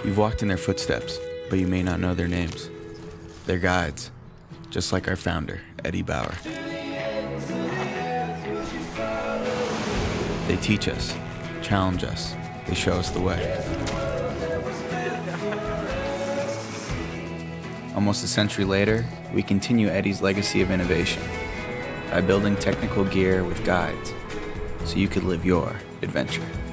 You've walked in their footsteps, but you may not know their names. They're guides, just like our founder, Eddie Bauer. They teach us, challenge us, they show us the way. Almost a century later, we continue Eddie's legacy of innovation by building technical gear with guides so you could live your adventure.